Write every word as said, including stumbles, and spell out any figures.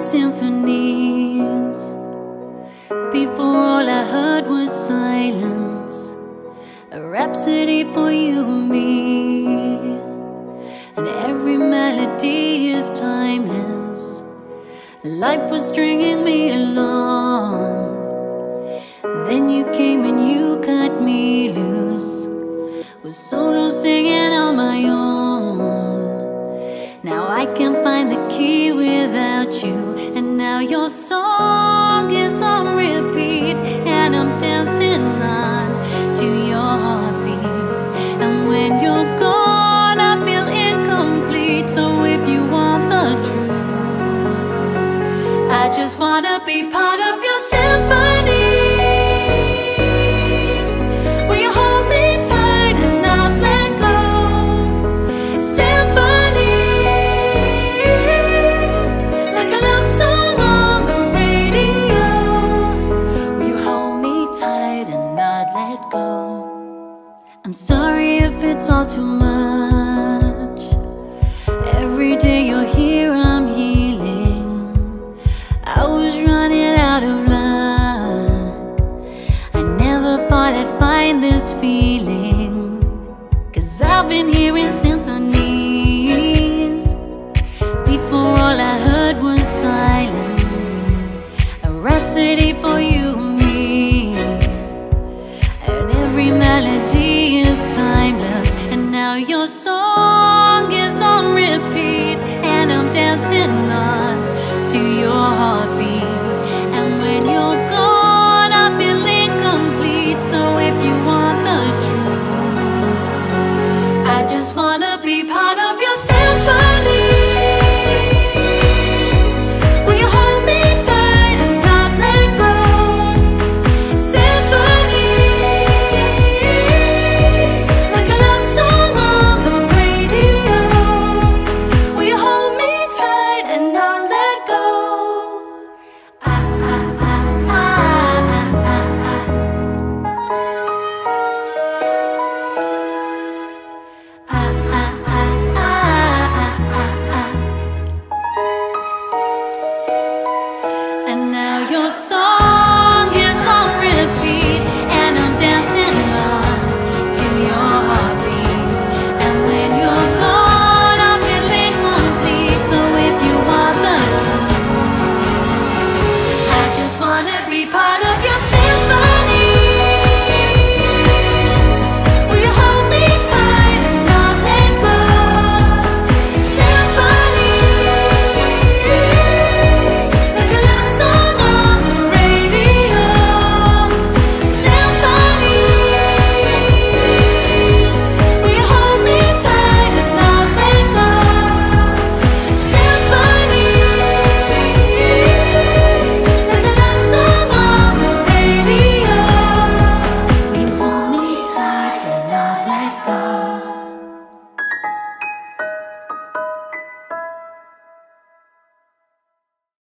symphonies. Before all I heard was silence, a rhapsody for you and me. And every melody is timeless. Life was stringing me along. Then you came and you cut me loose, with solo singing on my own. Now I can't find the key without you, and now your song is on repeat, and I'm dancing on to your beat. And when you're gone, I feel incomplete. So if you want the truth, I just wanna be part of your symphony. I'm sorry if it's all too much. Every day you're here, I'm healing. I was running out of luck. I never thought I'd find this feeling, 'cause I've been hearing symphonies. Before all I heard was silence, a rhapsody for you and me. And every melody timeless, and now your song is on repeat, and I'm dancing on